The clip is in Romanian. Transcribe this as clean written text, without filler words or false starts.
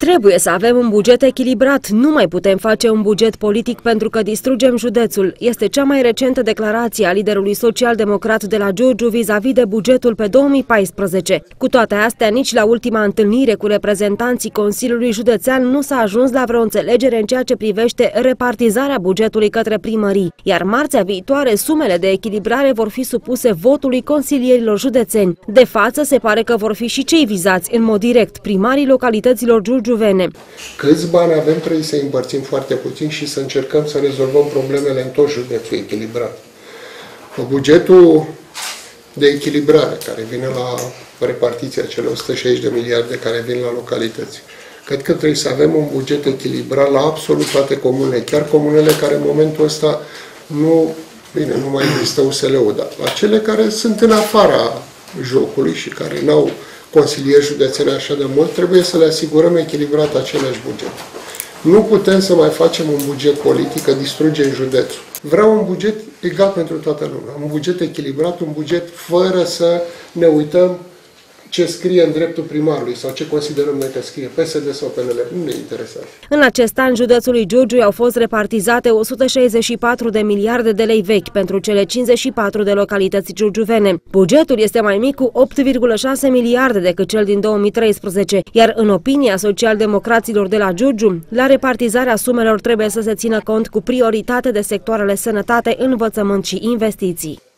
Trebuie să avem un buget echilibrat, nu mai putem face un buget politic pentru că distrugem județul. Este cea mai recentă declarație a liderului social-democrat de la Giurgiu vis-a-vis de bugetul pe 2014. Cu toate astea, nici la ultima întâlnire cu reprezentanții Consiliului Județean nu s-a ajuns la vreo înțelegere în ceea ce privește repartizarea bugetului către primării, iar marțea viitoare sumele de echilibrare vor fi supuse votului consilierilor județeni. De față, se pare că vor fi și cei vizați în mod direct, primarii localităților giurgiuvene. Câți bani avem, trebuie să împărțim foarte puțin și să încercăm să rezolvăm problemele în tot județul echilibrat. Bugetul de echilibrare care vine la repartiția cele 160 de miliarde care vin la localități. Cred că trebuie să avem un buget echilibrat la absolut toate comunele, chiar comunele care în momentul ăsta nu mai există USL-ul, dar la cele care sunt în afara jocului și care n-au consilieri județeni așa de mult, trebuie să le asigurăm echilibrat același buget. Nu putem să mai facem un buget politic, că distrugem județul. Vreau un buget egal pentru toată lumea, un buget echilibrat, un buget fără să ne uităm ce scrie în dreptul primarului sau ce considerăm noi că scrie PSD sau PNL. Nu ne interesează. În acest an, județului Giurgiu au fost repartizate 164 de miliarde de lei vechi pentru cele 54 de localități giurgiuvene. Bugetul este mai mic cu 8,6 miliarde decât cel din 2013, iar în opinia social-democraților de la Giurgiu, la repartizarea sumelor trebuie să se țină cont cu prioritate de sectoarele sănătate, învățământ și investiții.